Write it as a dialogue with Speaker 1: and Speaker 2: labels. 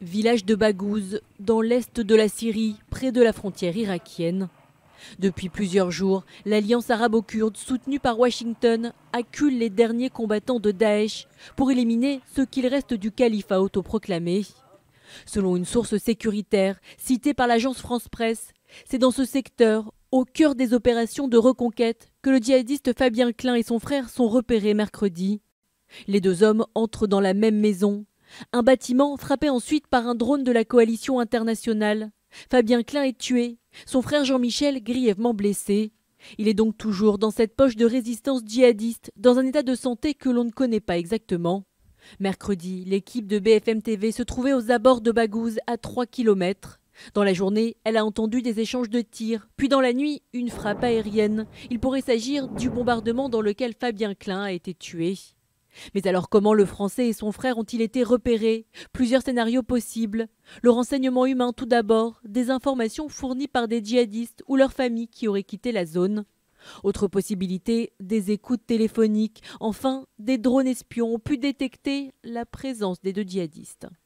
Speaker 1: Village de Baghouz, dans l'est de la Syrie, près de la frontière irakienne. Depuis plusieurs jours, l'alliance arabo-kurde, soutenue par Washington, accule les derniers combattants de Daesh pour éliminer ce qu'il reste du califat autoproclamé. Selon une source sécuritaire citée par l'agence France-Presse, c'est dans ce secteur, au cœur des opérations de reconquête, que le djihadiste Fabien Klein et son frère sont repérés mercredi. Les deux hommes entrent dans la même maison. Un bâtiment frappé ensuite par un drone de la coalition internationale. Fabien Klein est tué, son frère Jean-Michel grièvement blessé. Il est donc toujours dans cette poche de résistance djihadiste, dans un état de santé que l'on ne connaît pas exactement. Mercredi, l'équipe de BFM TV se trouvait aux abords de Baghouz, à 3 km. Dans la journée, elle a entendu des échanges de tirs, puis dans la nuit, une frappe aérienne. Il pourrait s'agir du bombardement dans lequel Fabien Klein a été tué. Mais alors comment le Français et son frère ont-ils été repérés? Plusieurs scénarios possibles. Le renseignement humain tout d'abord, des informations fournies par des djihadistes ou leurs familles qui auraient quitté la zone. Autre possibilité, des écoutes téléphoniques. Enfin, des drones espions ont pu détecter la présence des deux djihadistes.